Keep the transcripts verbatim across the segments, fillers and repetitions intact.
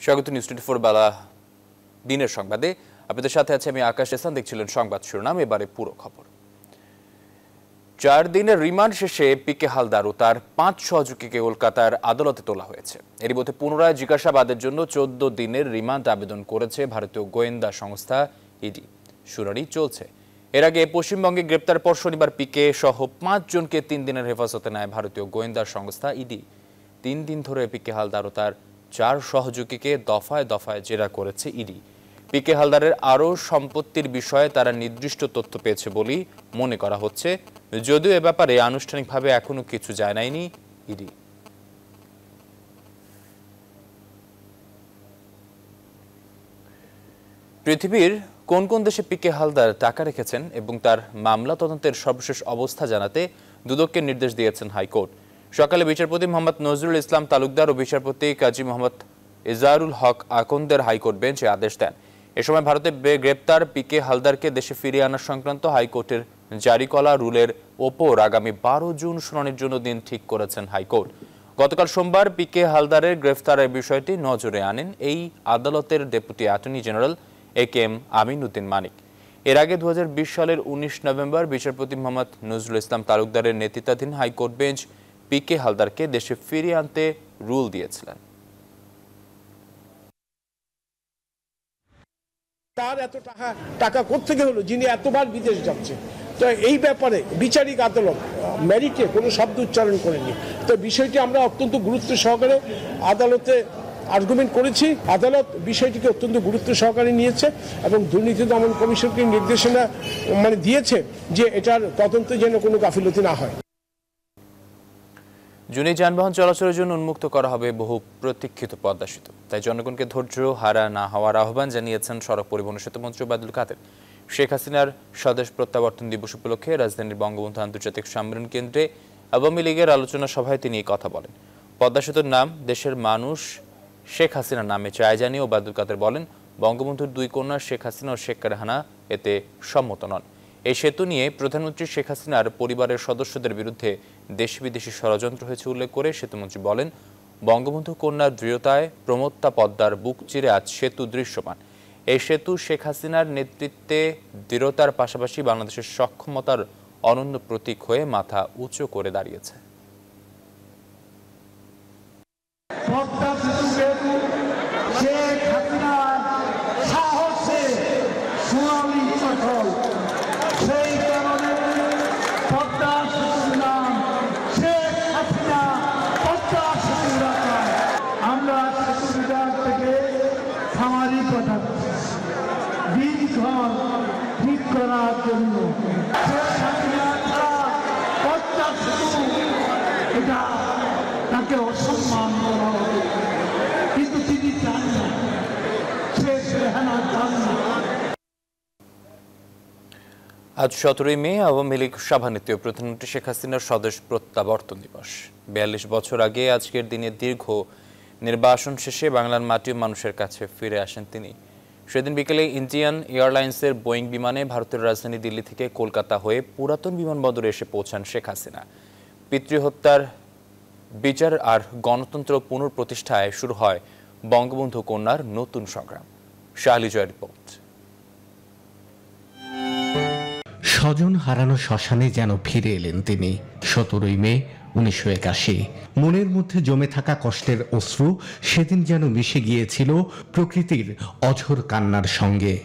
স্বাগত news twenty four বেলা দিনের সংবাদে আপনাদের সাথে আছে আমি আকাশ এহসান। দেখছিলেন সংবাদ শিরোনাম, এবারে পুরো খবর। চার দিনের রিমান্ড শেষে পিকে হালদার ও তার পাঁচ সহযোগীকে কলকাতার আদালতে তোলা হয়েছে। এরই মধ্যে পুনরায় জিজ্ঞাসাবাদের জন্য চোদ্দ দিনের রিমান্ড আবেদন করেছে ভারতীয় গোয়েন্দা সংস্থা ইডি। শুনানি চলছে। এর আগে পশ্চিমবঙ্গে গ্রেপ্তার পর শনিবার পিকে সহ পাঁচ জনকে তিন দিনের হেফাজতে নেয় ভারতীয় গোয়েন্দা সংস্থা ইডি। তিন দিন ধরে পিকে হালদার ও তার চার সহযোগীকে দফায় দফায় জেরা করেছে ইডি। পিকে হালদারের আরও সম্পত্তির বিষয়ে তারা নির্দিষ্ট তথ্য পেয়েছে বলেই মনে করা হচ্ছে, যদিও এ ব্যাপারে আনুষ্ঠানিকভাবে এখনো কিছু জানায়নি ইডি। পৃথিবীর কোন কোন দেশে পিকে হালদার টাকা রেখেছেন এবং তার মামলা তদন্তের সর্বশেষ অবস্থা জানাতে দুদককে নির্দেশ দিয়েছেন হাইকোর্ট। সকালে বিচারপতি মোহাম্মদ নজরুল ইসলাম তালুকদার ও বিচারপতি কাজী মোহাম্মদ ইজারুল হক আকন্দের হাইকোর্ট বেঞ্চ এ আদেশ দেন। এ সময় ভারতে গ্রেপ্তার পিকে হালদারকে দেশে ফিরিয়ে আনা সংক্রান্ত হাইকোর্টের জারি করা রুলের ওপর আগামী বারো জুন শুনানির জন্য দিন ঠিক করেছেন হাইকোর্ট। গতকাল সোমবার পিকে হালদারের গ্রেফতারের বিষয়টি নজরে আনেন এই আদালতের deputy attorney general A K M Amin Uddin Manik. এর আগে দু হাজার বিশ সালের উনিশ নভেম্বর বিচারপতি মোহাম্মদ নজরুল ইসলাম তালুকদারের নেতৃত্বাধীন হাইকোর্ট বেঞ্চ পিকে হালদারকে দেশে ফিরিয়ে আনতে রুল দিয়েছিলেন। তার এত টাকা টাকা কোত্থেকে হলো যিনি এতবার বিদেশ যাচ্ছে? তো এই ব্যাপারে বিচারিক আদালত মেরিটে কোনো শব্দ উচ্চারণ করেনি। তো বিষয়টি আমরা অত্যন্ত গুরুত্ব সহকারে আদালতে আর্গুমেন্ট করেছি। আদালত বিষয়টিকে অত্যন্ত গুরুত্ব সহকারে নিয়েছে এবং দুর্নীতি দমন কমিশনকে নির্দেশনা মানে দিয়েছে যে এটার তদন্তে যেন কোনো গাফিলতি না হয়। জুনে যানবাহন চলাচলের জন্য উন্মুক্ত করা হবে বহু প্রতীক্ষিত পদ্মা সেতু। তাই জনগণকে ধৈর্য হারা না হওয়ার আহ্বান জানিয়েছেন সড়ক পরিবহন সেতুমন্ত্রী ওবায়দুল কাদের। শেখ হাসিনার স্বদেশ প্রত্যাবর্তন দিবস উপলক্ষে রাজধানীর বঙ্গবন্ধু আন্তর্জাতিক সম্মেলন কেন্দ্রে আওয়ামী লীগের আলোচনা সভায় তিনি এই কথা বলেন। পদ্মা সেতুর নাম দেশের মানুষ শেখ হাসিনার নামে চায় জানিয়ে ওবায়দুল কাদের বলেন, বঙ্গবন্ধুর দুই কন্যা শেখ হাসিনা ও শেখ রেহানা এতে সম্মত নন। এই সেতু নিয়ে প্রধানমন্ত্রী শেখ হাসিনার পরিবারের সদস্যদের বিরুদ্ধে দেশি বিদেশি ষড়যন্ত্র হয়েছে উল্লেখ করে সেতুমন্ত্রী বলেন, বঙ্গবন্ধু কন্যার দৃঢ়তায় প্রমত্তা পদ্মার বুক চিরে আজ সেতু দৃশ্যমান। এই সেতু শেখ হাসিনার নেতৃত্বে দৃঢ়তার পাশাপাশি বাংলাদেশের সক্ষমতার অনন্য প্রতীক হয়ে মাথা উঁচু করে দাঁড়িয়েছে। ঠিক করার জন্য এটা তাকে অসম্মান করা হবে, কিন্তু তিনি চান না, শেখ রেহানা চান না। আজ সতেরোই মে আওয়ামী লীগ সভানেত্রী ও প্রধানমন্ত্রী শেখ হাসিনার স্বদেশ প্রত্যাবর্তন দিবস। বিয়াল্লিশ বছর আগে আজকের দিনে দীর্ঘ নির্বাসন শেষে বাংলার মাটি ও মানুষের কাছে ফিরে আসেন তিনি। সেদিন বিকেলে ইন্ডিয়ান এয়ারলাইন্সের বোয়িং বিমানে ভারতের রাজধানী দিল্লি থেকে কলকাতা হয়ে পুরাতন বিমানবন্দরে এসে পৌঁছান শেখ হাসিনা। পিতৃহত্যার বিচার আর গণতন্ত্র পুনঃপ্রতিষ্ঠায় শুরু হয় বঙ্গবন্ধু কন্যার নতুন সংগ্রাম। শাহলি জয়ের রিপোর্ট। স্বজন হারানো শ্মশানে যেন ফিরে এলেন তিনি। সতেরোই মে উনিশশো একাশি। মনের মধ্যে জমে থাকা কষ্টের অশ্রু সেদিন যেন মিশে গিয়েছিল প্রকৃতির অঝোর কান্নার সঙ্গে।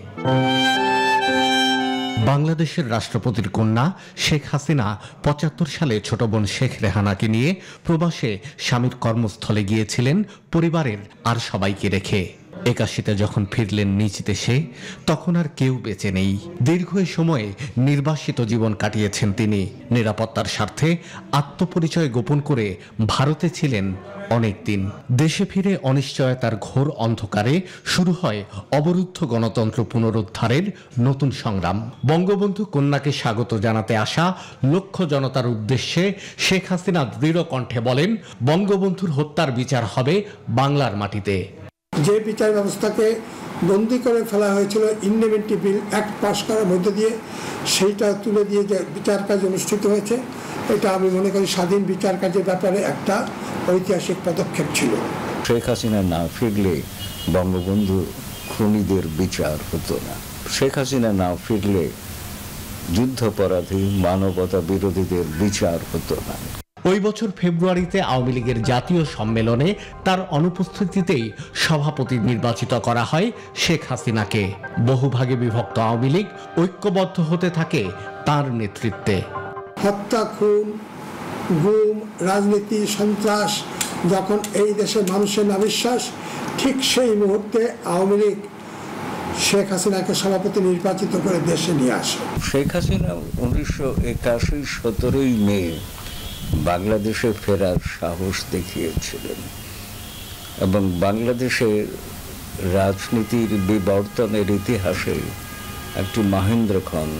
বাংলাদেশের রাষ্ট্রপতির কন্যা শেখ হাসিনা পঁচাত্তর সালে ছোট বোন শেখ রেহানাকে নিয়ে প্রবাসে স্বামীর কর্মস্থলে গিয়েছিলেন পরিবারের আর সবাইকে রেখে। একাশিতে যখন ফিরলেন নিজ দেশে, তখন আর কেউ বেঁচে নেই। দীর্ঘ সময়ে নির্বাসিত জীবন কাটিয়েছেন তিনি। নিরাপত্তার স্বার্থে আত্মপরিচয় গোপন করে ভারতে ছিলেন অনেক দিন। দেশে ফিরে অনিশ্চয়তার ঘোর অন্ধকারে শুরু হয় অবরুদ্ধ গণতন্ত্র পুনরুদ্ধারের নতুন সংগ্রাম। বঙ্গবন্ধু কন্যাকে স্বাগত জানাতে আসা লক্ষ জনতার উদ্দেশ্যে শেখ হাসিনা দৃঢ় কণ্ঠে বলেন, বঙ্গবন্ধুর হত্যার বিচার হবে বাংলার মাটিতে। যে বিচার ব্যবস্থাকে বন্দি করে ফেলা হয়েছিল ইন্ডেমেন্টি বিল অ্যাক্ট পাস করার মধ্য দিয়ে, সেইটা তুলে দিয়ে যে বিচার কাজ অনুষ্ঠিত হয়েছে, এটা আমি মনে করি স্বাধীন বিচার কাজের ব্যাপারে একটা ঐতিহাসিক পদক্ষেপ ছিল। শেখ হাসিনা না ফিরলে বঙ্গবন্ধু খুনিদের বিচার হতো না। শেখ হাসিনা না ফিরলে যুদ্ধাপরাধী মানবতা বিরোধীদের বিচার হতো না। ওই বছর ফেব্রুয়ারিতে আওয়ামী লীগের জাতীয় সম্মেলনে তার অনুপস্থিতিতেই সভাপতি নির্বাচিত করা হয় শেখ হাসিনাকে। বহুভাগে বিভক্ত আওয়ামী লীগ ঐক্যবদ্ধ হতে থাকে তার নেতৃত্বে। হত্যা, খুন, গুম, রাজনীতি, সন্ত্রাস যখন এই দেশের মানুষের নাবিশ্বাস, ঠিক সেই মুহূর্তে আওয়ামী লীগ শেখ হাসিনাকে সভাপতি নির্বাচিত করে দেশে নিয়ে আসে। শেখ হাসিনা উনিশশো একাশি সতেরোই মে বাংলাদেশে ফেরার সাহস দেখিয়েছিলেন এবং বাংলাদেশের রাজনীতির বিবর্তনের ইতিহাসে একটি মহেন্দ্রক্ষণ।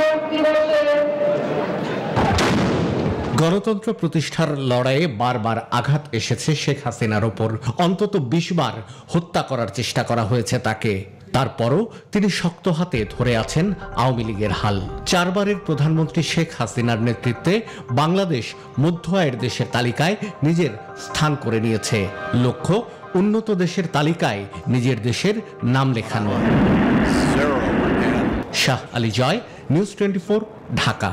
গণতন্ত্র প্রতিষ্ঠার লড়াইয়ে বারবার আঘাত এসেছে শেখ হাসিনার ওপর। অন্তত বিশ বার হত্যা করার চেষ্টা করা হয়েছে তাকে। তারপরও তিনি শক্ত হাতে ধরে আছেন আওয়ামী লীগের হাল। চারবারের প্রধানমন্ত্রী শেখ হাসিনার নেতৃত্বে বাংলাদেশ মধ্য আয়ের দেশের তালিকায় নিজের স্থান করে নিয়েছে। লক্ষ্য উন্নত দেশের তালিকায় নিজের দেশের নাম লেখানো। Shah Ali Joy, news twenty four, Dhaka.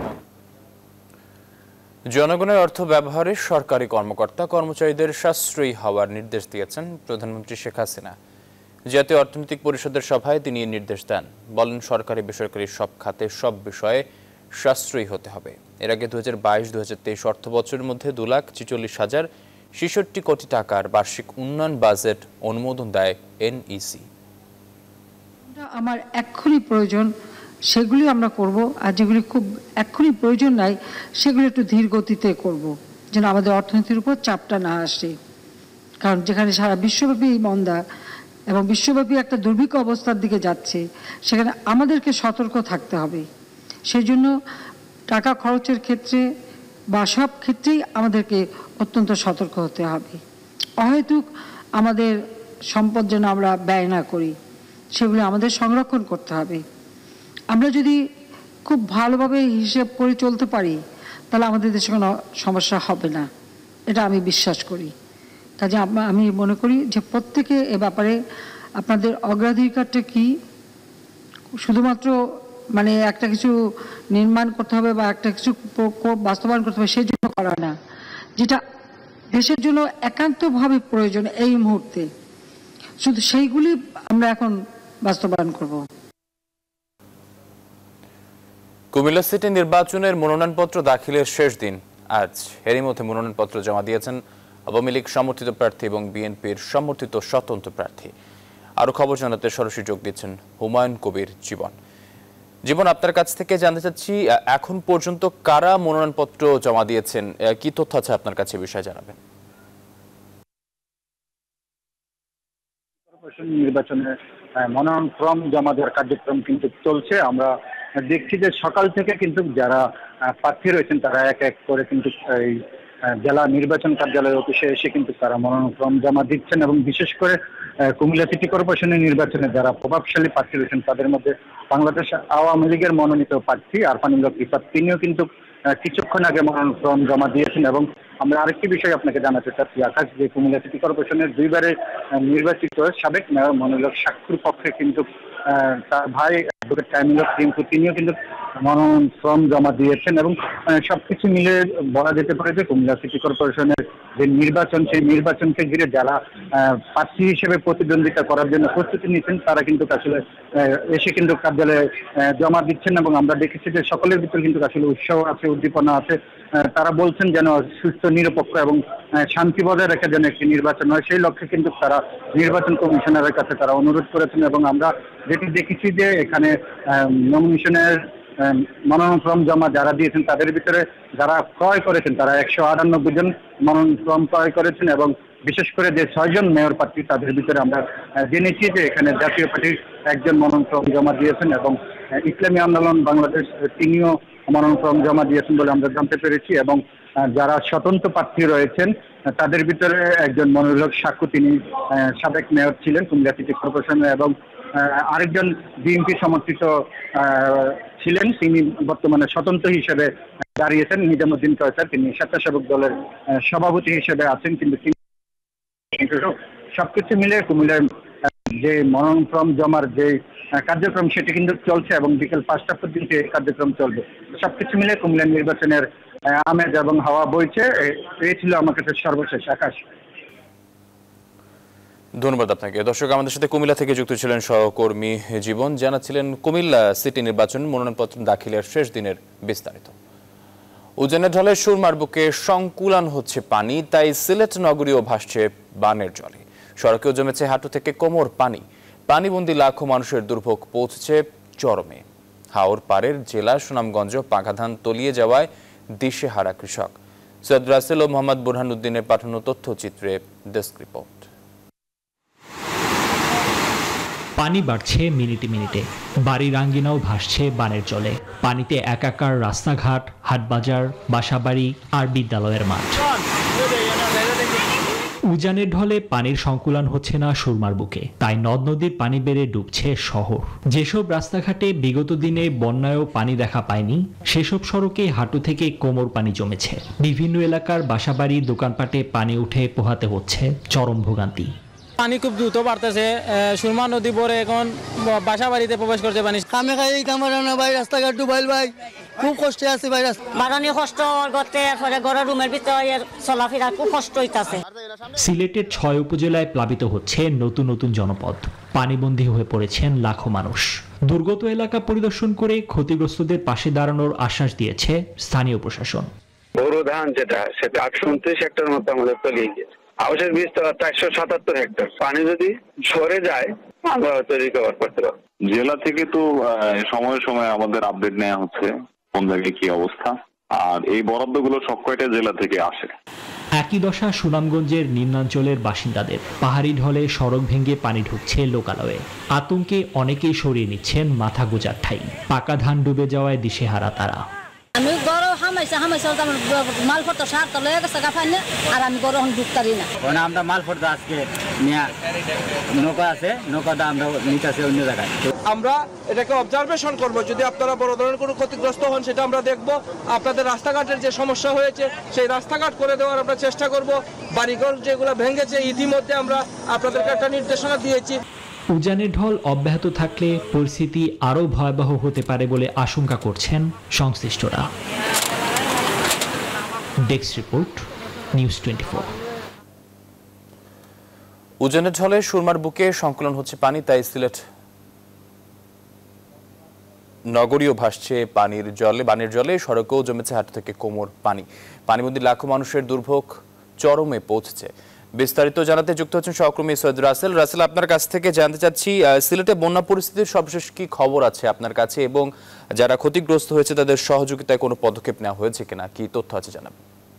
জনগণের অর্থ ব্যবহারে সরকারি কর্মকর্তা কর্মচারীদের সাশ্রয়ী হওয়ার নির্দেশ দিয়েছেন প্রধানমন্ত্রী শেখ হাসিনা। জাতীয় অর্থনৈতিক পরিষদের সভায় তিনি এই নির্দেশ দেন। বলেন, সরকারি বেসরকারি সব খাতে সব বিষয়ে সাশ্রয়ী হতে হবে। এর আগে দু হাজার বাইশ দু হাজার তেইশ অর্থ বছরের মধ্যে দু লাখ ছেচল্লিশ হাজার ছেষট্টি কোটি টাকার বার্ষিক উন্নয়ন বাজেট অনুমোদন দেয় এনইসি। আমার এক্ষুনি প্রয়োজন সেগুলি আমরা করব, আর যেগুলি খুব এক্ষুনি প্রয়োজন নাই সেগুলি একটু ধীর গতিতে করব, যেন আমাদের অর্থনীতির উপর চাপটা না আসে। কারণ যেখানে সারা বিশ্বব্যাপী মন্দা এবং বিশ্বব্যাপী একটা দুর্ভিক্ষ অবস্থার দিকে যাচ্ছে, সেখানে আমাদেরকে সতর্ক থাকতে হবে। সেই জন্য টাকা খরচের ক্ষেত্রে বা সব ক্ষেত্রেই আমাদেরকে অত্যন্ত সতর্ক হতে হবে। অহেতুক আমাদের সম্পদ যেন আমরা ব্যয় না করি, সেগুলো আমাদের সংরক্ষণ করতে হবে। আমরা যদি খুব ভালোভাবে হিসেব করে চলতে পারি তাহলে আমাদের দেশে কোনো সমস্যা হবে না, এটা আমি বিশ্বাস করি। কাজে আমি মনে করি যে প্রত্যেকে এ ব্যাপারে আপনাদের অগ্রাধিকারটা কি, শুধুমাত্র মানে একটা কিছু নির্মাণ করতে হবে বা একটা কিছু বাস্তবায়ন করতে হবে সেই জন্য করা না, যেটা দেশের জন্য একান্তভাবে প্রয়োজন এই মুহূর্তে, শুধু সেইগুলি আমরা এখন বাস্তবায়ন করব। কুমিল্লা সিটি নির্বাচনের মনোনয়নপত্র দাখিলের শেষ দিন আজ। এরই মধ্যে মনোনয়নপত্র জমা দিয়েছেন আওয়ামী লীগ সমর্থিত প্রার্থী এবং বিএনপির সমর্থিত স্বতন্ত্র প্রার্থী। আরো খবর জানাতে সরাসরি যোগ দিচ্ছেন হুমায়ুন কবির জীবন। জীবন, আপনার কাছ থেকে জানতে চাচ্ছি, এখন পর্যন্ত কারা মনোনয়নপত্র জমা দিয়েছেন, কি তথ্য আছে আপনার কাছে বিষয়ে জানাবেন। নির্বাচনের মনোনয়ন ফর্ম জমা দেওয়ার কার্যক্রম কিন্তু চলছে। আমরা দেখছি যে সকাল থেকে কিন্তু যারা প্রার্থী রয়েছেন তারা এক এক করে কিন্তু এই জেলা নির্বাচন কার্যালয় অফিসে এসে কিন্তু তারা মনোনয়ন ফর্ম জমা দিচ্ছেন এবং বিশেষ করে কুমিল্লা সিটি কর্পোরেশনের নির্বাচনে যারা প্রভাবশালী প্রার্থী রয়েছেন তাদের মধ্যে বাংলাদেশ আওয়ামী লীগের মনোনীত প্রার্থী আরফানুল্লাহ রিফাত, তিনিও কিন্তু কিছুক্ষণ আগে মনোনয়ন ফর্ম জমা দিয়েছেন। এবং আমরা আরেকটি বিষয় আপনাকে জানাতে চাচ্ছি, আকাশ, যে কুমিল্লা সিটি কর্পোরেশনের দুইবারে নির্বাচিত সাবেক মেয়র মনিরুল সাক্ষুর পক্ষে কিন্তু তার ভাই অ্যাডভোকেট কামিলুল রিঙ্কু তিনিও কিন্তু মনোনয়ন ফর্ম জমা দিয়েছেন। এবং সবকিছু মিলে বলা যেতে পারে যে কুমিল্লা সিটি কর্পোরেশনের যে নির্বাচন, সেই নির্বাচনকে ঘিরে যারা প্রার্থী হিসেবে প্রতিদ্বন্দ্বিতা করার জন্য প্রস্তুতি নিচ্ছেন তারা কিন্তু আসলে এসে কিন্তু কার্যালয়ে জমা দিচ্ছেন। এবং আমরা দেখেছি যে সকলের ভিতরে কিন্তু আসলে উৎসাহ আছে, উদ্দীপনা আছে। তারা বলছেন যেন সুস্থ, নিরপেক্ষ এবং শান্তি বজায় রেখে যেন একটি নির্বাচন হয়, সেই লক্ষ্যে কিন্তু তারা নির্বাচন কমিশনারের কাছে তারা অনুরোধ করেছেন। এবং আমরা যেটি দেখেছি যে এখানে নমিনেশনের মনোনয়ন ফর্ম জমা যারা দিয়েছেন তাদের ভিতরে যারা ক্রয় করেছেন তারা একশো আটানব্বই জন মনোনয়ন ফর্ম ক্রয় করেছেন। এবং বিশেষ করে যে ছয়জন মেয়র প্রার্থী তাদের ভিতরে আমরা জেনেছি যে এখানে জাতীয় পার্টির একজন মনোনয়ন ফর্ম জমা দিয়েছেন এবং ইসলামী আন্দোলন বাংলাদেশ তিনিও মনোনয়ন ফর্ম জমা দিয়েছেন বলে আমরা জানতে পেরেছি। এবং যারা স্বতন্ত্র প্রার্থী রয়েছেন তাদের ভিতরে একজন মনিরুল সাক্ষু, তিনি সাবেক মেয়র ছিলেন কুমিল্লা সিটি কর্পোরেশনে, এবং আরেকজন বিএনপি সমর্থিত ছিলেন, তিনি বর্তমানে স্বতন্ত্র হিসেবে দাঁড়িয়েছেন, নিজামুদ্দিন কয়সার, তিনি স্বেচ্ছাসেবক দলের সভাপতি হিসেবে আছেন। কিন্তু সবকিছু মিলে কুমিল্লার যে মনোনয়ন ফর্ম জমার যে কার্যক্রম সেটি কিন্তু চলছে এবং বিকেল পাঁচটা পর্যন্ত এই কার্যক্রম চলবে। সবকিছু মিলে কুমিল্লা নির্বাচনের আমেজ এবং হাওয়া বইছে। এই ছিল আমার কাছে সর্বশেষ। আকাশ, ধন্যবাদ আপনাকে। দর্শক, আমাদের সাথে কুমিল্লা থেকে যুক্ত ছিলেন সহকর্মী জীবন, জানাচ্ছিলেন কুমিল্লা সিটি নির্বাচন মনোনয়নপত্র দাখিলের শেষ দিনের বিস্তারিত। উজানের ঢলে সুরমার বুকে সংকুলান হচ্ছে পানি, তাই সিলেট নগরীও ভাসছে বানের জলে। সড়কেও জমেছে হাঁটু থেকে কোমর পানি। পানিবন্দী লাখো মানুষের দুর্ভোগ পৌঁছেছে চরমে। হাওর পাড়ের জেলা সুনামগঞ্জ পাকাধান তলিয়ে যাওয়ায় দিশেহারা কৃষক। সৈয়দ রাসেল ও মোহাম্মদ বুরহানুদ্দিনের পাঠানো তথ্যচিত্রে ডেস্ক রিপোর্ট। পানি বাড়ছে মিনিটে মিনিটে, বাড়ির আঙ্গিনাও ভাসছে বানের জলে। পানিতে একাকার রাস্তাঘাট, হাটবাজার, বাসাবাড়ি আর বিদ্যালয়ের মাঠ। উজানের ঢলে পানির সংকুলান হচ্ছে না সুরমার বুকে, তাই নদ নদীর পানি বেড়ে ডুবছে শহর। যেসব রাস্তাঘাটে বিগত দিনে বন্যায়ও পানি দেখা পায়নি, সেসব সড়কে হাঁটু থেকে কোমর পানি জমেছে। বিভিন্ন এলাকার বাসাবাড়ি, দোকানপাটে পানি উঠে পোহাতে হচ্ছে চরম ভোগান্তি। পানি খুব দ্রুত বাড়তেছে, সুরমা নদী পরে এখন বাসা বাড়িতে প্রবেশ করছে পানি। কামে খাই কামারানা ভাই, রাস্তাঘাট ডুবাইল ভাই, খুব কষ্টে আছে ভাই। বাগানি কষ্ট করতে পরে ঘরের রুমের ভিতরে চলাফেরা খুব কষ্ট হইতাছে। সিলেটের ছয় উপজেলায় প্লাবিত হচ্ছে নতুন নতুন জনপদ। পানিবন্দী হয়ে পড়েছেন লাখো মানুষ। দুর্গত এলাকা পরিদর্শন করে ক্ষতিগ্রস্তদের পাশে দাঁড়ানোর আশ্বাস দিয়েছে স্থানীয় প্রশাসন। বোরো ধান যেটা সেটা আটশো উনত্রিশ হেক্টর মতো আমাদের তলিয়ে গেছে। আউশের বিস্তার চারশো সাতাত্তর হেক্টর। পানি যদি সরে যায় আমরা হয়তো রিকভার করতে পারবো। জেলা থেকে তো সময়ে সময়ে আমাদের আপডেট নেওয়া হচ্ছে কোন জায়গায় কি অবস্থা, আর এই বরাদ্দগুলো সব কয়টা জেলা থেকে আসে। একই দশা সুনামগঞ্জের নিম্নাঞ্চলের বাসিন্দাদের। পাহাড়ি ঢলে সড়ক ভেঙে পানি ঢুকছে লোকালয়ে। আতঙ্কে অনেকেই সরিয়ে নিচ্ছেন মাথা গোজার ঠাই। পাকা ধান ডুবে যাওয়ায় দিশেহারা তারা। আমি গরু হামাইছে হামাইছে মালপত্র সার তো লয়ে গেছে গাফাইনে, আর আমি গরু এখন ঢুকতারি না। আমরা মালপত্র আজকে নৌকা আছে, নৌকাটা আমরা নিতেছি অন্য জায়গায়। আমরা এটাকে অবজারভেশন করব, যদি আপনারা বড় ধরনের কোনো ক্ষতিগ্রস্ত হন সেটা আমরা দেখব। আপনাদের রাস্তাঘাটের যে সমস্যা হয়েছে সেই রাস্তাঘাট করে দেওয়ার আমরা চেষ্টা করব। বাড়িঘর যেগুলো ভেঙেছে ইতিমধ্যে আমরা আপনাদেরকে একটা নির্দেশনা দিয়েছি। উজানের ঢল অব্যাহত থাকলে পরিস্থিতি আরও ভয়াবহ হতে পারে বলে আশঙ্কা করছেন সংশ্লিষ্টরা। Desk report, news twenty four. উজানের ঢলে সুরমার বুকে সংকুলন হচ্ছে পানি, তাই সিলেট নগরীও ভাসছে পানির জলে বানের জলে। সড়কেও জমেছে হাঁটু থেকে কোমর পানি। পানিবন্দী লাখো মানুষের দুর্ভোগ চরমে পৌঁছেছে। বিস্তারিত জানাতে যুক্ত হচ্ছেন সহকর্মী সৈয়দ রাসেল। রাসেল, আপনার কাছ থেকে জানতে চাচ্ছি সিলেটে বন্যা পরিস্থিতির সর্বশেষ কি খবর আছে আপনার কাছে, এবং যারা ক্ষতিগ্রস্ত হয়েছে তাদের সহযোগিতায় কোনো পদক্ষেপ নেওয়া হয়েছে কিনা, কি তথ্য আছে জানাবেন।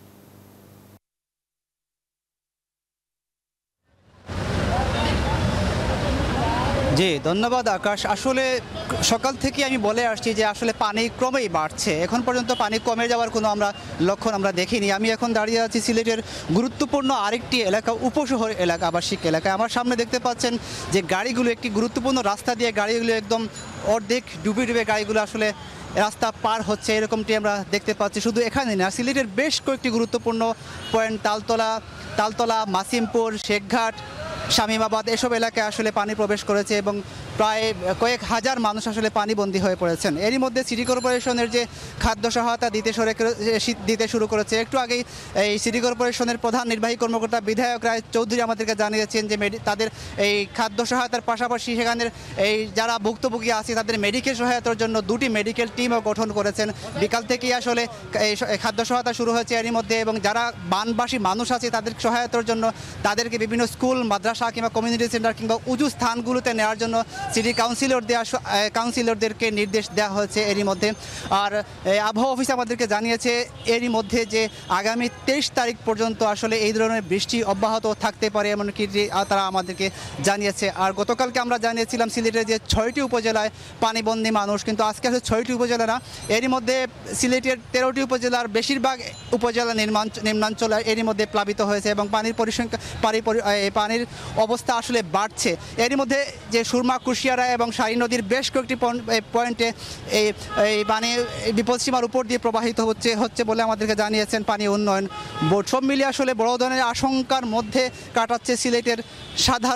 জি ধন্যবাদ আকাশ। আসলে সকাল থেকে আমি বলে আসছি যে আসলে পানি ক্রমেই বাড়ছে। এখন পর্যন্ত পানি কমে যাওয়ার কোনো আমরা লক্ষণ আমরা দেখিনি। আমি এখন দাঁড়িয়ে আছি সিলেটের গুরুত্বপূর্ণ আরেকটি এলাকা, উপশহর এলাকা, আবাসিক এলাকা। আমার সামনে দেখতে পাচ্ছেন যে গাড়িগুলো একটি গুরুত্বপূর্ণ রাস্তা দিয়ে গাড়িগুলো একদম অর্ধেক ডুবে ডুবে গাড়িগুলো আসলে রাস্তা পার হচ্ছে, এরকমটি আমরা দেখতে পাচ্ছি। শুধু এখানে না, সিলেটের বেশ কয়েকটি গুরুত্বপূর্ণ পয়েন্ট, তালতলা তালতলা মাসিমপুর, শেখঘাট, শামীমাবাদ, এসব এলাকায় আসলে পানি প্রবেশ করেছে এবং প্রায় কয়েক হাজার মানুষ আসলে পানিবন্দী হয়ে পড়েছেন। এরই মধ্যে সিটি কর্পোরেশনের যে খাদ্য সহায়তা দিতে সরে দিতে শুরু করেছে। একটু আগেই এই সিটি কর্পোরেশনের প্রধান নির্বাহী কর্মকর্তা বিধায়ক রায় চৌধুরী আমাদেরকে জানিয়েছেন যে তাদের এই খাদ্য সহায়তার পাশাপাশি সেখানের এই যারা ভুক্তভোগী আছে তাদের মেডিকেল সহায়তার জন্য দুটি মেডিকেল টিমও গঠন করেছেন। বিকাল থেকেই আসলে এই খাদ্য সহায়তা শুরু হয়েছে এরই মধ্যে, এবং যারা বানবাসী মানুষ আছে তাদের সহায়তার জন্য তাদেরকে বিভিন্ন স্কুল, মাদ্রাসা কিংবা কমিউনিটি সেন্টার কিংবা উঁচু স্থানগুলোতে নেওয়ার জন্য সিটি কাউন্সিলর দেওয়া কাউন্সিলরদেরকে নির্দেশ দেওয়া হয়েছে এরই মধ্যে। আর আবহাওয়া অফিস আমাদেরকে জানিয়েছে এরই মধ্যে যে আগামী তেইশ তারিখ পর্যন্ত আসলে এই ধরনের বৃষ্টি অব্যাহত থাকতে পারে এমনকি তারা আমাদেরকে জানিয়েছে। আর গতকালকে আমরা জানিয়েছিলাম সিলেটের যে ছয়টি উপজেলায় পানিবন্দী মানুষ, কিন্তু আজকে আসলে ছয়টি উপজেলা না, এরই মধ্যে সিলেটের তেরোটি উপজেলার বেশিরভাগ উপজেলা নিম্নাঞ্চল এরই মধ্যে প্লাবিত হয়েছে এবং পানির পরিসংখ্যা পানির অবস্থা আসলে বাড়ছে। এরই মধ্যে যে সুরমা, কুশিয়ারা এবং শাহী নদীর বেশ কয়েকটি পয়েন্টে এই এই পানি বিপদসীমার উপর দিয়ে প্রবাহিত হচ্ছে হচ্ছে বলে আমাদেরকে জানিয়েছেন পানি উন্নয়ন বোর্ড। সব মিলিয়ে আসলে বড় ধরনের আশঙ্কার মধ্যে কাটাচ্ছে সিলেটের সাধারণ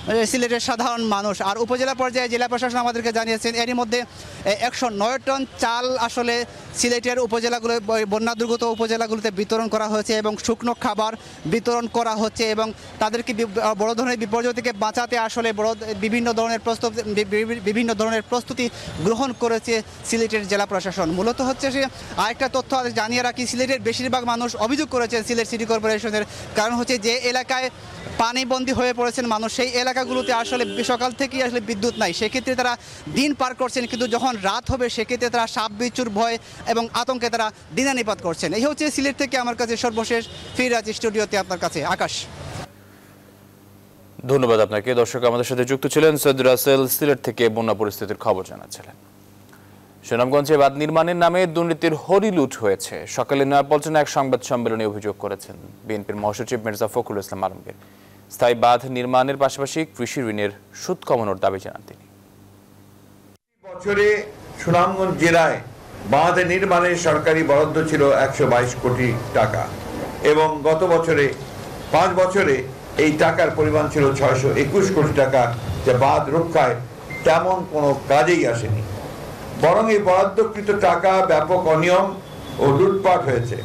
সিলেটের সাধারণ মানুষ। আর উপজেলা পর্যায়ে জেলা প্রশাসন আমাদেরকে জানিয়েছেন এরই মধ্যে একশো নয় টন চাল আসলে সিলেটের উপজেলাগুলো বন্যা দুর্গত উপজেলাগুলোতে বিতরণ করা হয়েছে এবং শুকনো খাবার বিতরণ করা হচ্ছে এবং তাদেরকে বড় ধরনের বিপর্যয় থেকে বাঁচাতে আসলে বড় বিভিন্ন ধরনের প্রস্তুতি বিভিন্ন ধরনের প্রস্তুতি গ্রহণ করেছে সিলেটের জেলা প্রশাসন। মূলত হচ্ছে সে আরেকটা তথ্য জানিয়ে রাখি, সিলেটের বেশিরভাগ মানুষ অভিযোগ করেছেন সিলেট সিটি কর্পোরেশনের, কারণ হচ্ছে যে এলাকায় পানিবন্দী হয়ে পড়েছেন মানুষ, সেই এলাকাগুলোতে আসলে সকাল থেকেই আসলে বিদ্যুৎ নাই, সেক্ষেত্রে তারা দিন পার করছেন, কিন্তু যখন রাত হবে সেক্ষেত্রে তারা সাপ বিচ্ছুর ভয় এবং আতঙ্কে তারা দিনানিপাত করছেন। এই হচ্ছে সিলেট থেকে আমার কাছে সর্বশেষ ফিরাজ স্টুডিওতে আপনার কাছে আকাশ। ধন্যবাদ আপনাকে। দর্শক আমাদের সাথে যুক্ত ছিলেন সৈয়দ রাসেল, সিলেট থেকে বন্যা পরিস্থিতির খবর জানাচ্ছিলেন। সুনামগঞ্জে বাঁধ নির্মাণের নামে দুর্নীতির হরিলুট হয়েছে। সকালে নয়াপল্টনে এক সংবাদ সম্মেলনে অভিযোগ করেছেন বিএনপির মহাসচিব মির্জা ফখরুল ইসলাম আলমগীর। স্থায়ী বাঁধ নির্মাণের পাশাপাশি কৃষি ঋণের সুদ কমানোর দাবি জানান তিনি। বছরে সুনামগঞ্জ জেলায় বাঁধ নির্মাণে সরকারি বরাদ্দ ছিল একশো বাইশ কোটি টাকা এবং গত বছরে পাঁচ বছরে এই টাকার পরিমাণ ছিল ছয়শো একুশ কোটি টাকা, যা বাঁধ রক্ষায় তেমন কোনো কাজেই আসেনি, বরং এই বরাদ্দকৃত টাকা ব্যাপক অনিয়ম ও লুটপাট হয়েছে।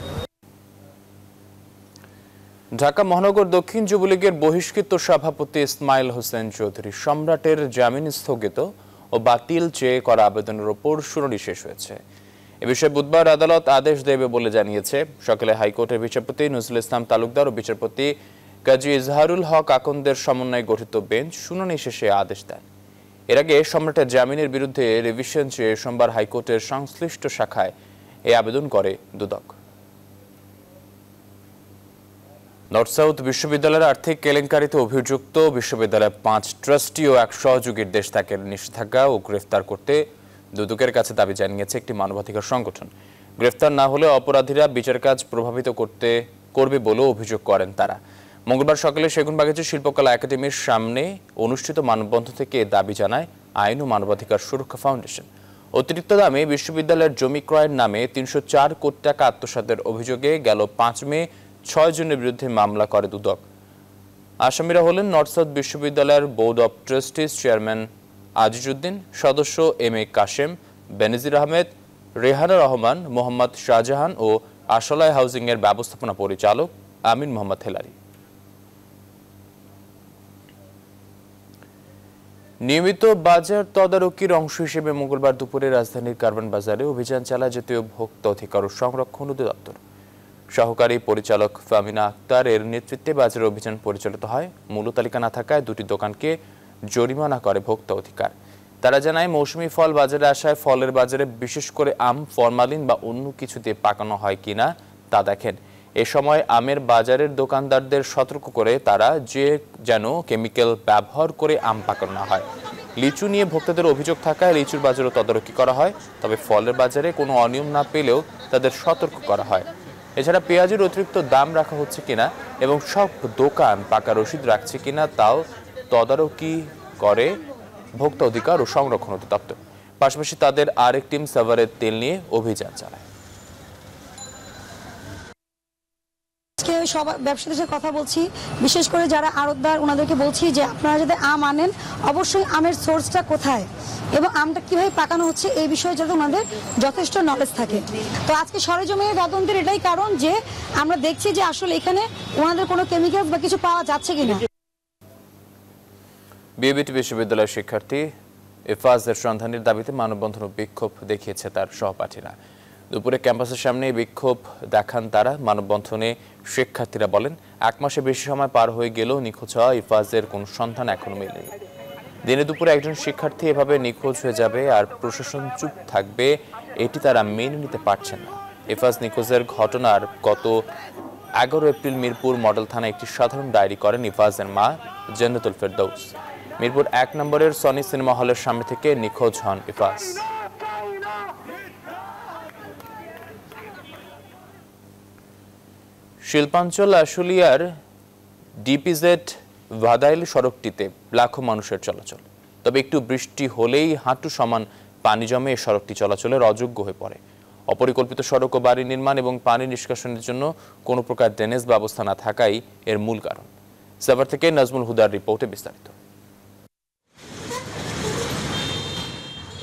ঢাকা মহানগর দক্ষিণ যুবলীগের বহিষ্কৃত সভাপতি ইসমাইল হোসেন চৌধুরী সম্রাটের জামিন স্থগিত ও বাতিল চেয়ে করা আবেদনের ওপর শুনানি শেষ হয়েছে। এ বিষয়ে বুধবার আদালত আদেশ দেবে বলে জানিয়েছে। সকালে হাইকোর্টের বিচারপতি নজরুল ইসলাম তালুকদার ও বিচারপতি কাজী ইজহারুল হক আকন্দের সমন্বয়ে গঠিত বেঞ্চ শুনানি শেষে আদেশ দেন। এর আগে সম্রাটের জামিনের বিরুদ্ধে রিভিশন চেয়ে সোমবার হাইকোর্টের সংশ্লিষ্ট শাখায় এই আবেদন করে দুদক। নর্থ সাউথ বিশ্ববিদ্যালয়ের আর্থিক কেলেঙ্কারিতে অভিযুক্ত বিশ্ববিদ্যালয়ের পাঁচ ট্রাস্টি ও এক সহযোগীর দেশ ত্যাগের নিষেধাজ্ঞা ও গ্রেফতার করতে দুদকের কাছে দাবি জানিয়েছে একটি মানবাধিকার সংগঠন। গ্রেফতার না হলে অপরাধীরা বিচার কাজ প্রভাবিত করতে করবে বলেও অভিযোগ করেন তারা। মঙ্গলবার সকালে সেগুনবাগিচা শিল্পকলা একাডেমির সামনে অনুষ্ঠিত মানববন্ধন থেকে দাবি জানায় আইন ও মানবাধিকার সুরক্ষা ফাউন্ডেশন। অতিরিক্ত দামে বিশ্ববিদ্যালয়ের জমি ক্রয়ের নামে তিনশো চার কোটি টাকা আত্মসাতের অভিযোগে গেল পাঁচ মে ছয় জনের বিরুদ্ধে মামলা করে দুদক। আসামিরা হলেন নর্থ সাউথ বিশ্ববিদ্যালয়ের board of trustees chairman Azizuddin, সদস্য এম এ কাশেম, বেনজির আহমেদ, রেহানা রহমান, মোহাম্মদ শাহজাহান ও আশালয় হাউজিং এর ব্যবস্থাপনা পরিচালক আমিন মোহাম্মদ হেলারি। নিয়মিত বাজার তদারকির অংশ হিসেবে মঙ্গলবার দুপুরে রাজধানীর কারওয়ান বাজারে অভিযান চালায় জাতীয় ভোক্তা অধিকার ও সংরক্ষণ অধিদপ্তর। সহকারী পরিচালক ফামিনা আক্তার এর নেতৃত্বে বাজারে অভিযান পরিচালিত হয়। মূল তালিকা না থাকায় দুটি দোকানকে জরিমানা করে ভোক্তা অধিকার। তারা জানায় মৌসুমি ফল বাজারে আসায় ফলের বাজারে বিশেষ করে আম ফরমালিন বা অন্য কিছু দিয়ে পাকানো হয় কিনা তা দেখেন। এ সময় আমের বাজারের দোকানদারদের সতর্ক করে তারা যে যেন কেমিক্যাল ব্যবহার করে আম পাকানো না হয়। লিচু নিয়ে ভোক্তাদের অভিযোগ থাকায় লিচুর বাজারও তদারকি করা হয়, তবে ফলের বাজারে কোনো অনিয়ম না পেলেও তাদের সতর্ক করা হয়। এছাড়া পেঁয়াজের অতিরিক্ত দাম রাখা হচ্ছে কিনা এবং সব দোকান পাকা রসিদ রাখছে কিনা তাও তদারকি করে ভোক্তা অধিকার ও সংরক্ষণ অধিদপ্তর। পাশাপাশি তাদের আরেক টিম সাভারের তেল নিয়ে অভিযান চালায়। সব ব্যবসায়ীদের সাথে কথা বলছি, বিশেষ করে যারা আড়তদার ওনাদেরকে বলছি যে আপনারা যদি আম আনেন অবশ্যই আমের সোর্সটা কোথায় এবং আমটা কিভাবে পাকানো হচ্ছে এই বিষয়ে যাতে ওনাদের যথেষ্ট নলেজ থাকে। তো আজকে সরেজমিনে তদন্তের এটাই কারণ যে আমরা দেখছি যে আসলে এখানে ওনাদের কোনো কেমিক্যাল বা কিছু পাওয়া যাচ্ছে কিনা। বিএবিটি বিশ্ববিদ্যালয়ের শিক্ষার্থী ইফাজের সন্ধানের দাবিতে মানববন্ধন ও বিক্ষোভ দেখিয়েছে তার সহপাঠীরা। দুপুরে ক্যাম্পাসের সামনে বিক্ষোভ দেখান তারা। মানববন্ধনে শিক্ষার্থীরা বলেন, এক মাসে বেশি সময় পার হয়ে গেলেও নিখোঁজ হওয়া ইফাজের কোন সন্ধান এখনো মেলেনি। দিনে দুপুরে একজন শিক্ষার্থী এভাবে নিখোঁজ হয়ে যাবে আর প্রশাসন চুপ থাকবে, এটি তারা মেনে নিতে পারছেন না। ইফাজ নিখোঁজের ঘটনার গত এগারো এপ্রিল মিরপুর মডেল থানায় একটি সাধারণ ডায়েরি করেন ইফাজের মা জান্নাতুল ফেরদৌস। মিরপুর এক নম্বরের সনি সিনেমা হলের সামনে থেকে নিখোঁজ হন ইফাজ। শিল্পাঞ্চল আশুলিয়ার ডিপিজেড ভাদাইল সড়কটিতে লাখো মানুষের চলাচল, তবে একটু বৃষ্টি হলেই হাঁটু সমান পানি জমে এই সড়কটি চলাচলের অযোগ্য হয়ে পড়ে। অপরিকল্পিত সড়ক ও বাড়ি নির্মাণ এবং পানি নিষ্কাশনের জন্য কোনো প্রকার ড্রেনেজ ব্যবস্থা না থাকাই এর মূল কারণ। সাভার থেকে নাজমুল হুদার রিপোর্টে বিস্তারিত।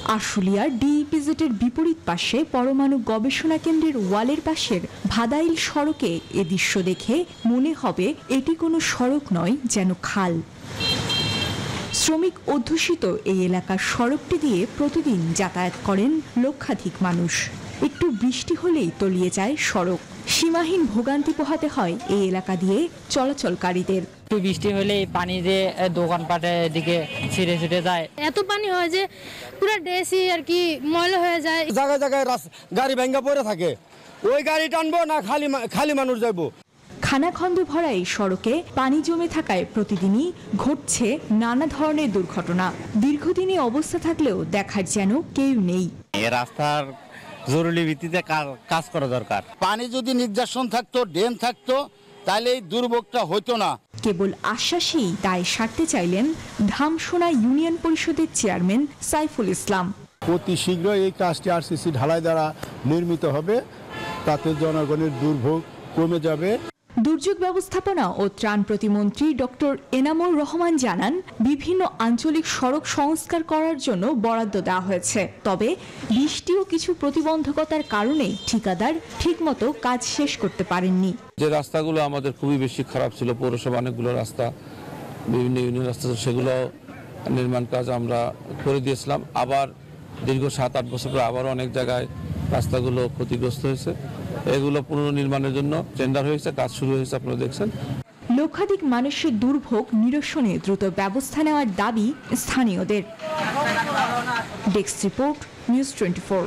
আশুলিয়ার ডিইপিজেডের বিপরীত পাশে পরমাণু গবেষণা কেন্দ্রের ওয়ালের পাশের ভাদাইল সড়কে এ দৃশ্য দেখে মনে হবে এটি কোনো সড়ক নয়, যেন খাল। শ্রমিক অধ্যুষিত এই এলাকার সড়কটি দিয়ে প্রতিদিন যাতায়াত করেন লক্ষাধিক মানুষ। একটু বৃষ্টি হলেই তলিয়ে যায় সড়ক। সীমাহীন ভোগান্তি পোহাতে হয় এই এলাকা দিয়ে চলাচলকারীদের। একটু বৃষ্টি হলে পানি যে দোকানপাটের দিকে ছিঁড়ে ছিটে যায়, এত পানি হয় যে পুরো ড্রেসই আর কি ময়লা হয়ে যায়। জায়গায় জায়গায় গাড়ি ভেঙে পড়ে থাকে, ওই গাড়ি টানবো না খালি খালি মানুষ যাবো। খানাখন্দে ভরা এই সড়কে পানি জমে থাকায় প্রতিদিনই ঘটছে নানা ধরনের দুর্ঘটনা। দীর্ঘদিনই অবস্থা থাকলেও দেখার যেন কেউ নেই। এই রাস্তার জরুরি ভিত্তিতে কাজ করা দরকার। পানি যদি নির্যাসন থাকতো, ড্রেন থাকতো, তাহলে এই দুর্ভোগটা হতো না। কেবল আশ্বাসেই দায় সারতে চাইলেন ধামসোনা ইউনিয়ন পরিষদের চেয়ারম্যান সাইফুল ইসলাম। অতি শীঘ্র এই কাজটি আরসিসি ঢালাই দ্বারা নির্মিত হবে, তাতে জনগণের দুর্ভোগ কমে যাবে। দুর্যোগ ব্যবস্থাপনা ও ত্রাণ প্রতিমন্ত্রী ডক্টর এনামুর রহমান জানান, বিভিন্ন আঞ্চলিক সড়ক সংস্কার করার জন্য বরাদ্দ দেওয়া হয়েছে। তবে বৃষ্টি ও কিছু প্রতিবন্ধকতার কারণে ঠিকাদার ঠিকমতো কাজ শেষ করতে পারেননি। যে রাস্তাগুলো আমাদের খুবই বেশি খারাপ ছিল, পৌরসভা অনেকগুলো রাস্তা, বিভিন্ন ইউনিয়ন রাস্তা, সেগুলো নির্মাণ কাজ আমরা করে দিয়েছিলাম। আবার দীর্ঘ সাত আট বছর পরে আবার অনেক জায়গায় রাস্তাগুলো ক্ষতিগ্রস্ত হয়েছে। এগুলো পুনর্নির্মাণের জন্য টেন্ডার হয়েছে, কাজ শুরু হয়েছে, আপনারা দেখছেন। লক্ষাধিক মানুষের দুর্ভোগ নিরসনে দ্রুত ব্যবস্থা নেওয়ার দাবি স্থানীয়দের। Desk report, news twenty four.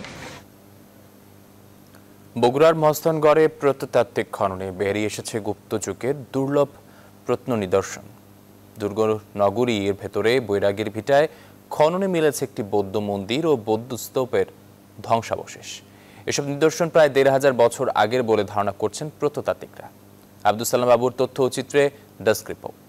বগুড়ার মহস্থানগড়ে প্রত্নতাত্ত্বিক খননে বেরিয়ে এসেছে গুপ্ত যুগের দুর্লভ প্রত্ন নিদর্শন। দুর্গ নগরী এর ভেতরে বৈরাগীর ভিটায় খননে মিলেছে একটি বৌদ্ধ মন্দির ও বৌদ্ধ স্তূপের ধ্বংসাবশেষ। এসব নিদর্শন প্রায় দেড় হাজার বছর আগের বলে ধারণা করছেন প্রত্নতাত্ত্বিকরা। আব্দুল সালাম বাবুর তথ্য ও চিত্রে ডেস্ক রিপোর্ট।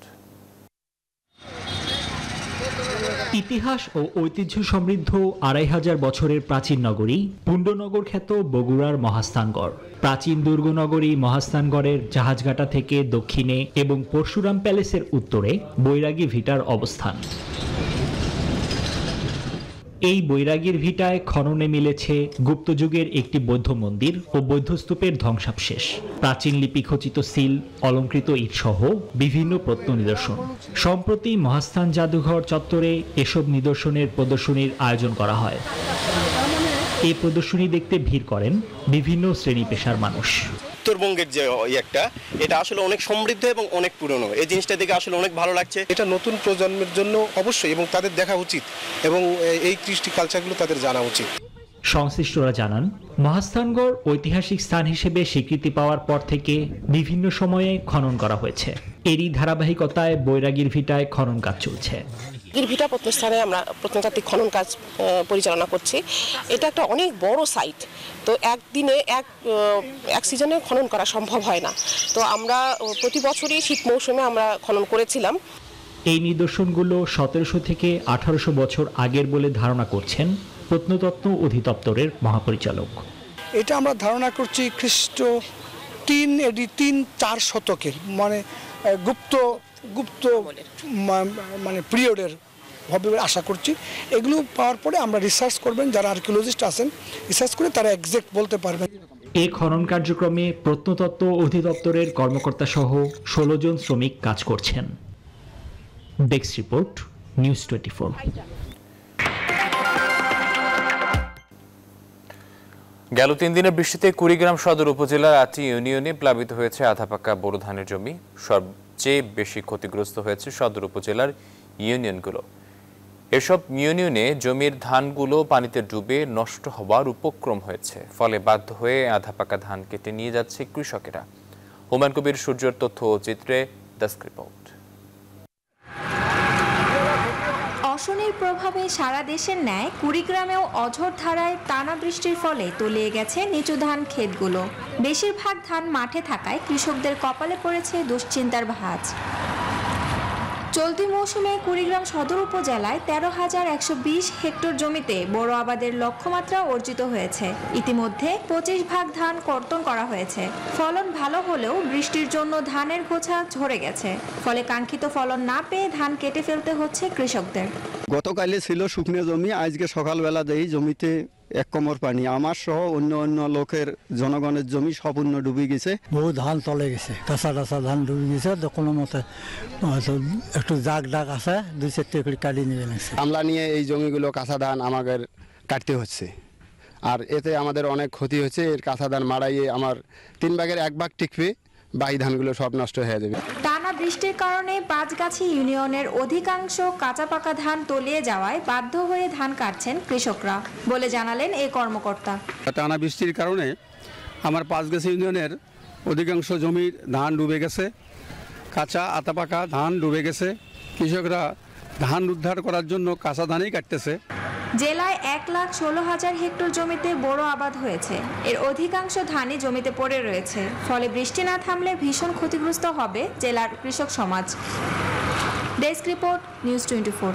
ইতিহাস ও ঐতিহ্য সমৃদ্ধ আড়াই হাজার বছরের প্রাচীন নগরী পুণ্ডনগর খ্যাত বগুড়ার মহাস্থানগড়। প্রাচীন দুর্গনগরী মহাস্থানগড়ের জাহাজঘাটা থেকে দক্ষিণে এবং পরশুরাম প্যালেসের উত্তরে বৈরাগী ভিটার অবস্থান। এই বৈরাগীর ভিটায় খননে মিলেছে গুপ্তযুগের একটি বৌদ্ধ মন্দির ও বৌদ্ধস্তূপের ধ্বংসাবশেষ, প্রাচীন লিপি খচিত সিল, অলঙ্কৃত ইট সহ বিভিন্ন প্রত্ন নিদর্শন। সম্প্রতি মহাস্থান জাদুঘর চত্বরে এসব নিদর্শনের প্রদর্শনীর আয়োজন করা হয়। এই প্রদর্শনী দেখতে ভিড় করেন বিভিন্ন শ্রেণী পেশার মানুষ। উত্তরবঙ্গের যে একটা, এটা আসলে অনেক সমৃদ্ধ এবং অনেক পুরনো। এই জিনিসটা দেখে আসলে অনেক ভালো লাগছে। এটা নতুন প্রজন্মের জন্য অবশ্যই এবং তাদের দেখা উচিত এবং এই কৃষ্টি কালচারগুলো তাদের জানা উচিত। সংশ্লিষ্টরা জানান, মহাস্থানগড় ঐতিহাসিক স্থান হিসেবে স্বীকৃতি পাওয়ার পর থেকে বিভিন্ন সময়ে খনন করা হয়েছে। এরই ধারাবাহিকতায় বৈরাগীর ভিটায় খনন কাজ চলছে। ভিটা প্রত্নস্থানে আমরা প্রত্নতাত্ত্বিক খনন কাজ পরিচালনা করছি। এটা একটা অনেক বড় সাইট, তো একদিনে এক এক সিজনে খনন করা সম্ভব হয় না। তো আমরা প্রতি বছরই শীত মৌসুমে আমরা খনন করেছিলাম। এই নিদর্শনগুলো সতেরোশো থেকে আঠারোশো বছর আগের বলে ধারণা করছেন প্রত্নতত্ত্ব অধিদপ্তরের মহাপরিচালক। এটা আমরা ধারণা করছি খ্রিস্ট তিন এডি তিন চার শতকের, মানে গুপ্ত গুপ্ত মানে পিরিয়ডের হবে আশা করছি। এগুলো পাওয়ার পরে আমরা রিসার্চ করবেন, যারা আর্কিওলজিস্ট আছেন রিসার্চ করে তারা এক্সাক্ট বলতে পারবেন। এই খনন কার্যক্রমে প্রত্নতত্ত্ব অধিদপ্তরের কর্মকর্তা সহ ষোলো জন শ্রমিক কাজ করছেন। Desk report, news twenty four. গেল তিন দিনের বৃষ্টিতে কুড়িগ্রাম সদর উপজেলার আটটি ইউনিয়নে প্লাবিত হয়েছে আধা পাকা বোরো ধানের জমি। সবচেয়ে বেশি ক্ষতিগ্রস্ত হয়েছে সদর উপজেলার ইউনিয়নগুলো। এসব ইউনিয়নে জমির ধানগুলো পানিতে ডুবে নষ্ট হওয়ার উপক্রম হয়েছে, ফলে বাধ্য হয়ে আধা পাকা ধান কেটে নিয়ে যাচ্ছে কৃষকেরা। হুমায়ুন কবির সূর্যের তথ্য ও চিত্রে ডেস্ক রিপোর্ট। অশনির প্রভাবে সারা দেশের ন্যায় কুড়িগ্রামেও অঝোর ধারায় টানা বৃষ্টির ফলে তলিয়ে গেছে নিচু ধান ক্ষেতগুলো। বেশিরভাগ ধান মাঠে থাকায় কৃষকদের কপালে পড়েছে দুশ্চিন্তার ভাঁজ। চলতি মৌসুমে কুড়িগ্রাম সদর উপজেলায় তেরো হাজার একশো বিশ হেক্টর জমিতে বড় আবাদের লক্ষ্যমাত্রা অর্জিত হয়েছে। ইতিমধ্যে পঁচিশ ভাগ ধান কর্তন করা হয়েছে। ফলন ভালো হলেও বৃষ্টির জন্য ধানের গোছা ঝরে গেছে, ফলে কাঙ্ক্ষিত ফলন না পেয়ে ধান কেটে ফেলতে হচ্ছে কৃষকদের। গতকালে ছিল শুকনো জমি, আজকে সকালবেলা দেই জমিতে এক কোমর পানি। আমার সহ অন্য অন্য লোকের জনগণের জমি সম্পূর্ণ ডুবে গেছে। বহু ধান চলে গেছে, কাঁচা টাচা ধান ডুবে গেছে। কোনো মতে একটু জাগ ডাক আছে, দুই চারটে করে কাটি নিয়ে নিয়েছে। আমলা নিয়ে এই জমিগুলো কাঁচা ধান আমাদের কাটতে হচ্ছে, আর এতে আমাদের অনেক ক্ষতি হচ্ছে। এর কাঁচা ধান মারাইয়ে আমার তিন ভাগের এক ভাগ টিকবে, বাকি ধানগুলো সব নষ্ট হয়ে যাবে। টানা বৃষ্টির কারণে পাঁচগাছি ইউনিয়নের অধিকাংশ কাঁচা পাকা ধান তলিয়ে যাওয়ায় বাধ্য হয়ে ধান কাটছেন কৃষকরা বলে জানালেন এই কর্মকর্তা। টানা বৃষ্টির কারণে আমার পাঁচগাছি ইউনিয়নের অধিকাংশ জমির ধান ডুবে গেছে, কাঁচা আতা পাকা ধান ডুবে গেছে। কৃষকরা ধান উদ্ধার করার জন্য কাঁচা ধানই কাটতেছে। জেলায় এক লাখ ষোলো হাজার হেক্টর জমিতে বোরো আবাদ হয়েছে। এর অধিকাংশ ধানই জমিতে পড়ে রয়েছে, ফলে বৃষ্টি না থামলে ভীষণ ক্ষতিগ্রস্ত হবে জেলার কৃষক সমাজ। Desk report, news twenty four.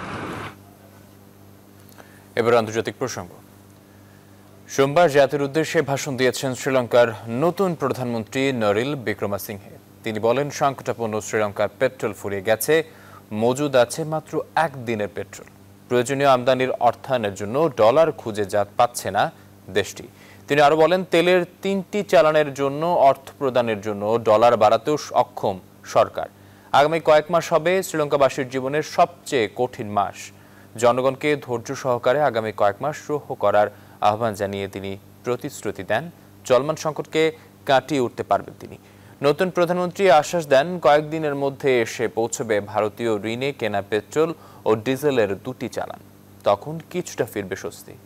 এবার আন্তর্জাতিক প্রসঙ্গ। সোমবার জাতির উদ্দেশ্যে ভাষণ দিয়েছেন শ্রীলঙ্কার নতুন প্রধানমন্ত্রী নরিল বিক্রমাসিংহে। তিনি বলেন, সংকটাপন্ন শ্রীলঙ্কার পেট্রোল ফুরিয়ে গেছে, মজুদ আছে মাত্র এক দিনের পেট্রোল। প্রয়োজনীয় আমদানির অর্থায়নের জন্য ডলার খুঁজে যা পাচ্ছে না দেশটি। তিনি আরো বলেন, তেলের তিনটি চালানের জন্য অর্থ প্রদানের জন্য ডলার বাড়াতেও অক্ষম সরকার। আগামী কয়েক মাস হবে শ্রীলঙ্কাবাসীর জীবনের সবচেয়ে কঠিন মাস। জনগণকে ধৈর্য সহকারে আগামী কয়েক মাস সহ্য করার আহ্বান জানিয়ে তিনি প্রতিশ্রুতি দেন, চলমান সংকটকে কাটিয়ে উঠতে পারবেন তিনি। নতুন প্রধানমন্ত্রী আশ্বাস দেন, কয়েকদিনের মধ্যে এসে পৌঁছবে ভারতীয় ঋণে কেনা পেট্রোল ও ডিজেলের দুটি চালান। তখন কিছুটা ফিরবে স্বস্তি।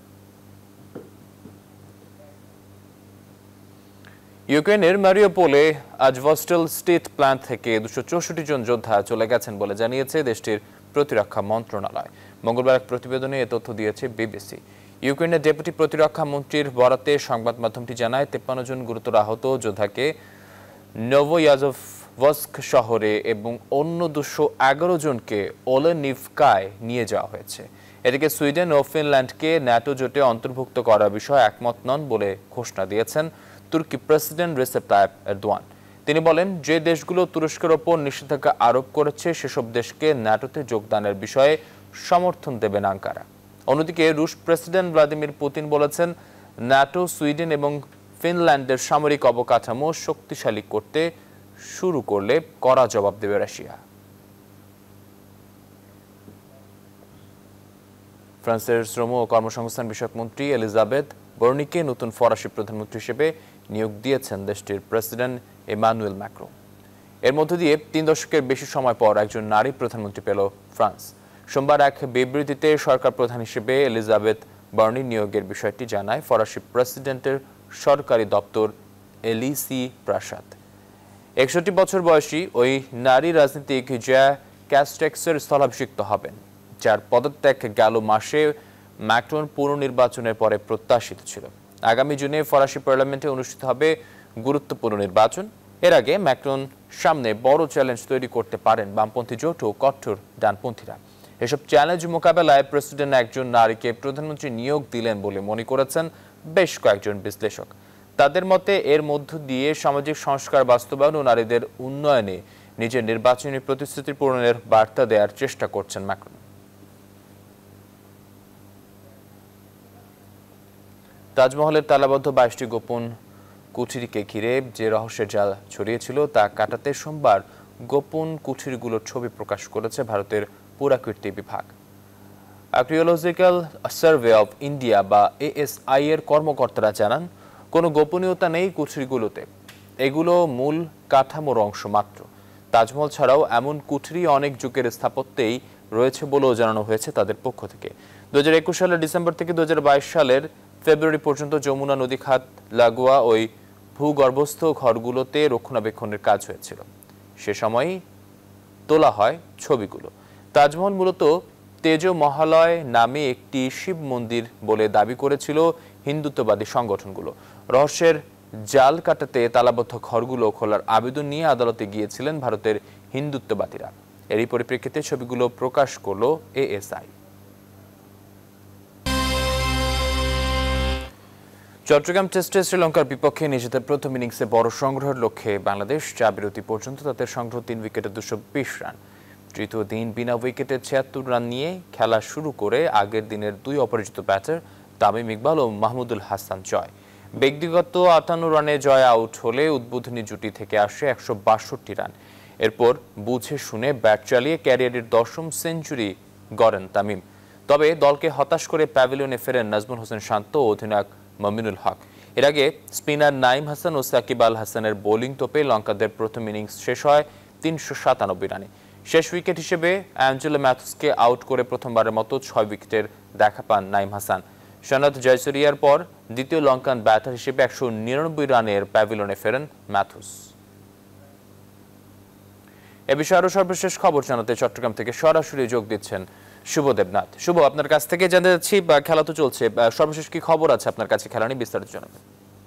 ইউক্রেনের মারিউপোলে আজ ভস্টেল স্টেট প্ল্যান্ট থেকে দুশো চৌষট্টি জন যোদ্ধা চলে গেছেন বলে জানিয়েছে দেশটির প্রতিরক্ষা মন্ত্রণালয়। মঙ্গলবার এক প্রতিবেদনে এ তথ্য দিয়েছে বিবিসি। ইউক্রেনের ডেপুটি প্রতিরক্ষা মন্ত্রীর বরাতে সংবাদ মাধ্যমটি জানায়, তেপ্পান্ন জন গুরুতর আহত যোদ্ধাকে নোভোয়াজভস্ক শহরে এবং অন্য দুশো এগারো জনকে ওলেনিভকায় নিয়ে যাওয়া হয়েছে। এদিকে সুইডেন ও ফিনল্যান্ডকে ন্যাটো জোটে অন্তর্ভুক্ত করার বিষয়ে একমত নন বলে ঘোষণা দিয়েছেন তুর্কি প্রেসিডেন্ট রিসেপ তাইপ এরদোয়ান। তিনি বলেন, যে দেশগুলো তুরস্কের ওপর নিষেধাজ্ঞা আরোপ করেছে সেসব দেশকে ন্যাটোতে যোগদানের বিষয়ে সমর্থন দেবেন আঙ্কারা। অন্যদিকে রুশ প্রেসিডেন্ট ভ্লাদিমির পুতিন বলেছেন, ন্যাটো সুইডেন এবং ফিনল্যান্ডের সামরিক অবকাঠামো শক্তিশালী করতে শুরু করলে কড়া জবাব দেবে রাশিয়া। ফ্রান্সের শ্রম ও কর্মসংস্থান বিষয়ক মন্ত্রী এলিজাবেথ বর্নিকে নতুন ফরাসি প্রধানমন্ত্রী হিসেবে নিয়োগ দিয়েছেন দেশটির প্রেসিডেন্ট ইমানুয়েল ম্যাক্রো। এর মধ্য দিয়ে তিন দশকের বেশি সময় পর একজন নারী প্রধানমন্ত্রী পেল ফ্রান্স। সোমবার এক বিবৃতিতে সরকার প্রধান হিসেবে এলিজাবেথ বর্নি নিয়োগের বিষয়টি জানায় ফরাসি প্রেসিডেন্টের সরকারি দপ্তর এলিসি প্রাসাদ। একষট্টি বছর বয়সী ওই নারী রাজনীতিক জ্যা ক্যাস্টেক্সের স্থলাভিষিক্ত হবেন, যার পদত্যাগ গেল মাসে ম্যাক্রন পুনর্নির্বাচনের পরে প্রত্যাশিত ছিল। আগামী জুনে ফরাসি পার্লামেন্টে অনুষ্ঠিত হবে গুরুত্বপূর্ণ নির্বাচন। এর আগে ম্যাক্রন সামনে বড় চ্যালেঞ্জ তৈরি করতে পারেন বামপন্থী জোট ও কট্টর ডানপন্থীরা। এসব চ্যালেঞ্জ মোকাবেলায় প্রেসিডেন্ট একজন নারীকে প্রধানমন্ত্রী নিয়োগ দিলেন বলে মনে করেছেন বেশ কয়েকজন বিশ্লেষক। তাদের মতে এর মধ্য দিয়ে সামাজিক সংস্কার বাস্তবায়ন ও নারীদের উন্নয়নে নিজের নির্বাচনী প্রতিশ্রুতি পূরণের বার্তা দেওয়ার চেষ্টা করছেন ম্যাক্রন। তাজমহলের তালাবদ্ধ বাইশটি গোপন কুঠিরিকে ঘিরে যে রহস্যের জাল ছড়িয়েছিল তা কাটাতে সোমবার গোপন কুঠিরগুলোর ছবি প্রকাশ করেছে ভারতের পুরাকীর্তি বিভাগ। আর্কিওলজিক্যাল সার্ভে অব ইন্ডিয়া বা এএসআই এর কর্মকর্তারা জানান, কোনো গোপনীয়তা নেই কুঠিরগুলোতে, এগুলো মূল কাঠামোর অংশ মাত্র। তাজমহল ছাড়াও এমন কুঠিরি অনেক যুগের স্থাপত্যেই রয়েছে বলেও জানানো হয়েছে তাদের পক্ষ থেকে। দু হাজার একুশ সালের ডিসেম্বর থেকে দু হাজার বাইশ সালের ফেব্রুয়ারি পর্যন্ত যমুনা নদী খাত লাগোয়া ওই ভূগর্ভস্থ ঘরগুলোতে রক্ষণাবেক্ষণের কাজ হয়েছিল। সে সময়ই তোলা হয় ছবিগুলো। তাজমহল মূলত তেজ মহালয় নামে একটি শিব মন্দির বলে দাবি করেছিল হিন্দুত্ববাদী সংগঠনগুলো। রহস্যের জাল কাটাতে তালাবদ্ধ ঘরগুলো খোলার আবেদন নিয়ে আদালতে গিয়েছিলেন ভারতের হিন্দুত্ববাদীরা। এরই পরিপ্রেক্ষিতে ছবিগুলো প্রকাশ করল এএসআই। চট্টগ্রাম টেস্টে শ্রীলঙ্কার বিপক্ষে নিজেদের প্রথম ইনিংসে বড় সংগ্রহের লক্ষ্যে বাংলাদেশ চা বিরতি পর্যন্ত তাদের সংগ্রহ তিন উইকেটে দুশো বিশ রান। তৃতীয় দিন বিনা উইকেটে ছিয়াত্তর রান নিয়ে খেলা শুরু করে আগের দিনের দুই অপরাজিত ব্যাটার তামিম ইকবাল ও মাহমুদুল হাসান জয়। ব্যক্তিগত আটান্ন রানে জয় আউট হলে উদ্বোধনী জুটি থেকে আসে একশো বাষট্টি রান। এরপর বুঝে শুনে ব্যাট চালিয়ে ক্যারিয়ারের দশম সেঞ্চুরি গড়েন তামিম। তবে দলকে হতাশ করে প্যাভিলিয়নে ফেরেন নাজমুল হোসেন শান্ত ও অধিনায়ক মমিনুল হক। এর আগে স্পিনার নাইম হাসান ও সাকিব আল হাসানের বোলিং তোপে লঙ্কাদের প্রথম ইনিংস শেষ হয় তিনশো সাতানব্বই রানে। শেষ উইকেট হিসেবে অ্যাঞ্জেলো ম্যাথুসকে আউট করে প্রথমবারের মতো ছয় উইকেটের দেখা পান নাইম হাসান। সনাত জয়সুরিয়ার পর দ্বিতীয় লঙ্কান ব্যাটার হিসেবে একশো নিরানব্বই রানের প্যাভিলিয়নে ফেরেন ম্যাথুস। এ বিষয়ে আরো সর্বশেষ খবর জানাতে চট্টগ্রাম থেকে সরাসরি যোগ দিচ্ছেন শুভ দেবনাথ। শুভ, আপনার কাছ থেকে জানতে যাচ্ছি, খেলা তো চলছে, সর্বশেষ কি খবর আছে আপনার কাছে খেলা নিয়ে বিস্তারিত জানাবেন।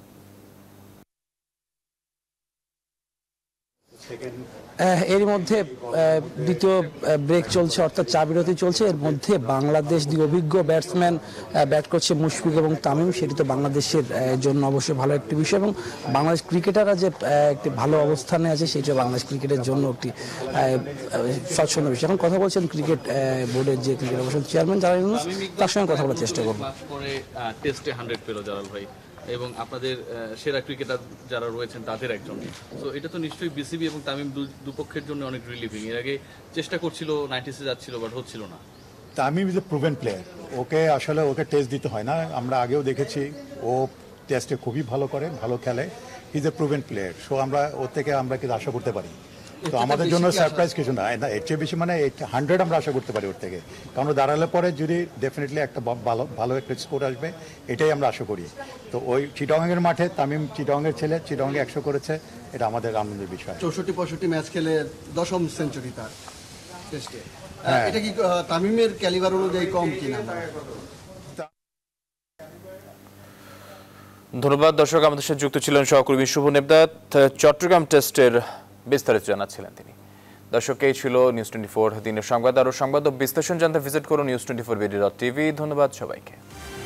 এর মধ্যে দ্বিতীয় ব্রেক চলছে, অর্থাৎ চা বিরতি চলছে। এর মধ্যে বাংলাদেশ দুই অভিজ্ঞ ব্যাটসম্যান ব্যাট করছে, মুশফিক এবং তামিম। সেটি তো বাংলাদেশের জন্য অবশ্যই ভালো একটি বিষয়, এবং বাংলাদেশ ক্রিকেটাররা যে একটি ভালো অবস্থানে আছে সেটা বাংলাদেশ ক্রিকেটের জন্য একটি স্বচ্ছন্দ বিষয়। এখন কথা বলছেন ক্রিকেট বোর্ডের যে ক্রিকেট অবশ্যই চেয়ারম্যান জালাল ইউনুস, তার সঙ্গে কথা বলার চেষ্টা করবো। টেস্টে হান্ড্রেড পেল জালাল ভাই, এবং আপনাদের সেরা ক্রিকেটার যারা রয়েছেন তাদের একজন। তো এটা তো নিশ্চয়ই বিসিবি এবং তামিম দুপক্ষের জন্য অনেক রিলিভিং। এর আগে চেষ্টা করছিল, নাইনটিসে যাচ্ছিল, বাট হচ্ছিল না। Tamim is a proven player, ওকে আসলে ওকে টেস্ট দিতে হয় না। আমরা আগেও দেখেছি ও টেস্টে খুবই ভালো করে, ভালো খেলে। Is a proven player, so আমরা ওর থেকে আমরা কিছু আশা করতে পারি। তো আমাদের জন্য সারপ্রাইজ কিছু না, এর চেয়ে বেশি মানে হান্ড্রেড আমরা আশা করতে পারি ওর থেকে, কারণ দাঁড়ালে পরে যদি ডেফিনেটলি একটা ভালো ভালো একটা স্কোর আসবে, এটাই আমরা আশা করি। তো ওই চিটাগংয়ের মাঠে তামিম চিটাগংয়ের ছেলে, চিটাগংয়ে একশো করেছে, এটা আমাদের আনন্দের বিষয়। চৌষট্টি পঁয়ষট্টি ম্যাচ খেলে দশম সেঞ্চুরি তার টেস্টে, এটা কি তামিমের ক্যালিবার অনুযায়ী কম কিনা? ধন্যবাদ। দর্শক, আমাদের সাথে যুক্ত ছিলেন সহকর্মী শুভ দেবনাথ, চট্টগ্রাম টেস্টের বিস্তারিত জানাচ্ছিলেন তিনি। দর্শক, এই ছিল নিউজ টোয়েন্টি ফোর দিনের সংবাদ। আরও সংবাদ ও বিশ্লেষণ জানতে ভিজিট করুন news twenty four BD dot TV. ধন্যবাদ সবাইকে।